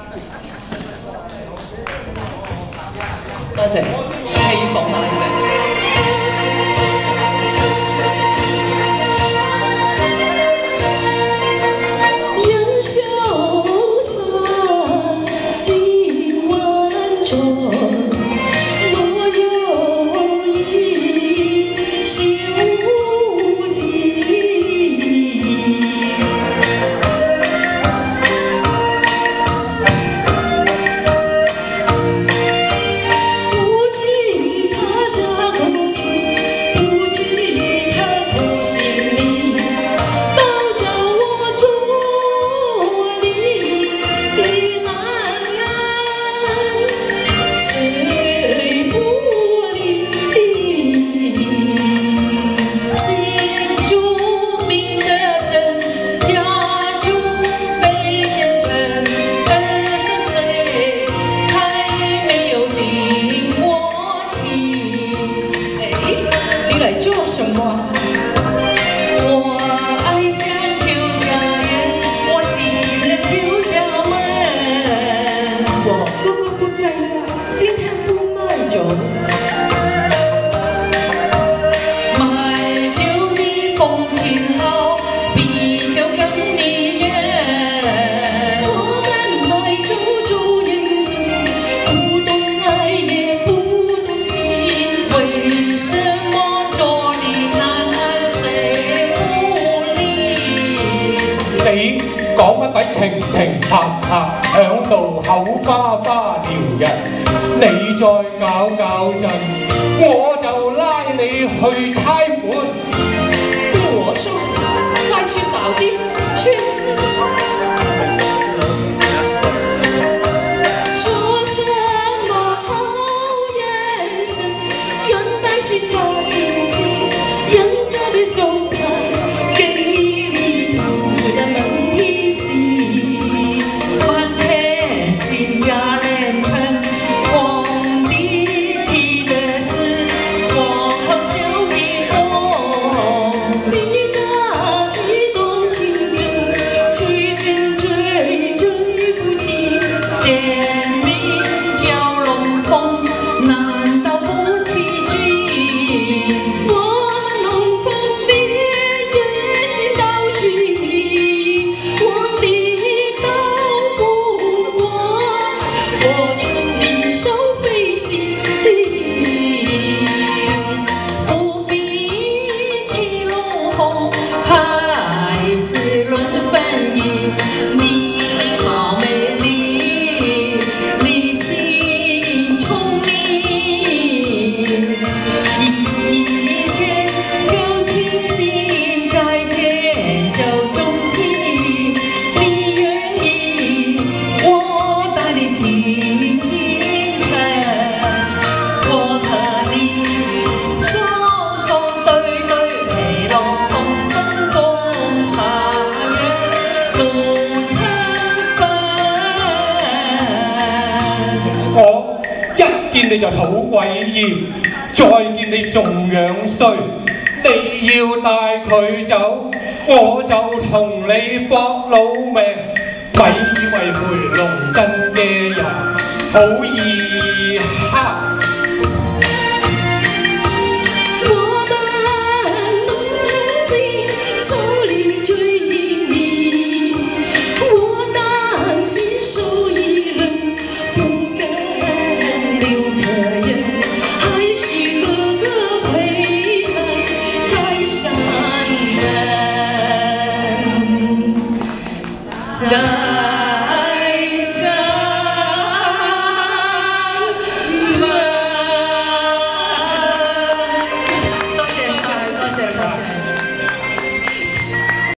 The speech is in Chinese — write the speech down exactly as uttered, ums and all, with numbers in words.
多謝，氣服啊呢隻。 情情拍拍響度口花花撩人，你再搞搞震，我就拉你去差館。 對我說，快去掃地去。說什麼好眼神，原來是假惺惺，人家的手牌給你塗的滿地是。 見你就討鬼厭，再見你仲樣衰。你要帶佢走，我就同你搏老命。咪以為梅龍鎮嘅人好易蝦。 在。